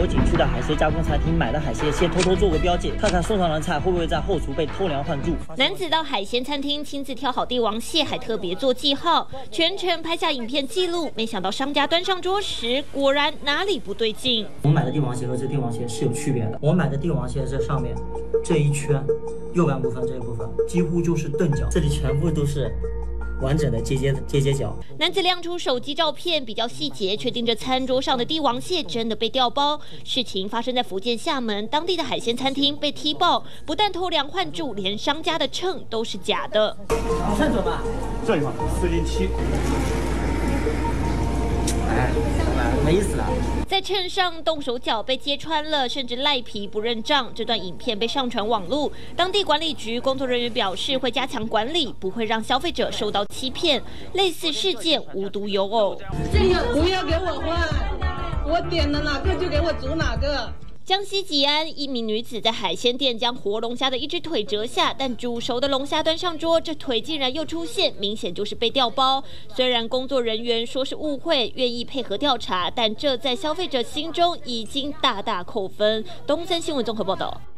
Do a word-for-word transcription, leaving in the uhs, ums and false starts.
游景区的海鲜加工餐厅买的海鲜，先偷偷做个标记，看看送上的菜会不会在后厨被偷梁换柱。 男子到海鲜餐厅亲自挑好帝王蟹，还特别做记号，全程拍下影片记录。没想到商家端上桌时，果然哪里不对劲。 我买的帝王蟹和这帝王蟹是有区别的。我买的帝王蟹这上面这一圈，右半部分这一部分几乎就是钝角，这里全部都是。 完整的结节结节角。 男子亮出手机照片，比较细节，确定这餐桌上的帝王蟹真的被调包。事情发生在福建厦门，当地的海鲜餐厅被踢爆，不但偷梁换柱，连商家的秤都是假的。 秤准吧？ 这一块四零七。 哎，没意思了。 在秤上动手脚被揭穿了，甚至赖皮不认账。这段影片被上传网络，当地管理局工作人员表示会加强管理，不会让消费者受到欺骗。类似事件无独有偶。 这个不要给我换，我点了哪个就给我煮哪个。 江西吉安一名女子在海鲜店将活龙虾的一只腿折下，但煮熟的龙虾端上桌，这腿竟然又出现，明显就是被调包。虽然工作人员说是误会，愿意配合调查，但这在消费者心中已经大大扣分。东森新闻综合报道。